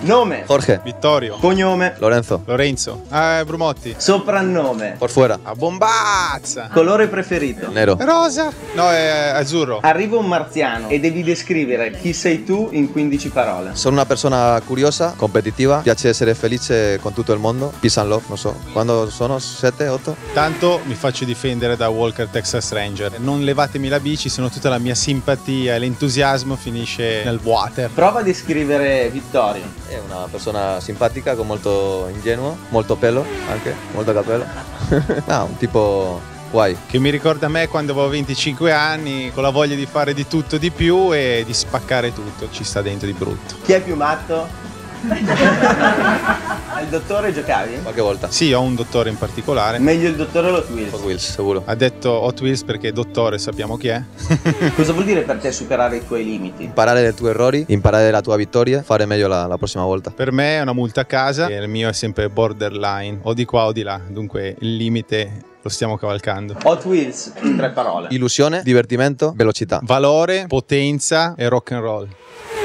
Nome. Jorge. Vittorio. Cognome. Lorenzo. Lorenzo. Brumotti. Soprannome. Por fuera. A bombazza. Colore preferito. Nero. Rosa. No, è azzurro. Arriva un marziano e devi descrivere chi sei tu in 15 parole. Sono una persona curiosa, competitiva, piace essere felice con tutto il mondo. Peace and love, non so. Quando sono? 7, 8? Tanto mi faccio difendere da Walker Texas Ranger. Non levatemi la bici, se no tutta la mia simpatia e l'entusiasmo finisce nel water. Prova a descrivere Vittorio. È una persona simpatica, con molto ingenuo, molto pelo anche, molto capello. Un tipo guai. Che mi ricorda me quando avevo 25 anni, con la voglia di fare di tutto di più e di spaccare tutto. Ci sta dentro di brutto. Chi è più matto? Il dottore giocavi? Qualche volta. Sì, ho un dottore in particolare. Meglio il dottore o Hot Wheels? Hot Wheels, sicuro. Ha detto Hot Wheels perché dottore sappiamo chi è. Cosa vuol dire per te superare i tuoi limiti? Imparare dai tuoi errori, imparare dalla tua vittoria, fare meglio la prossima volta. Per me è una multa a casa e il mio è sempre borderline, o di qua o di là, dunque il limite lo stiamo cavalcando. Hot Wheels in 3 parole. Illusione, divertimento, velocità. Valore, potenza e rock and roll.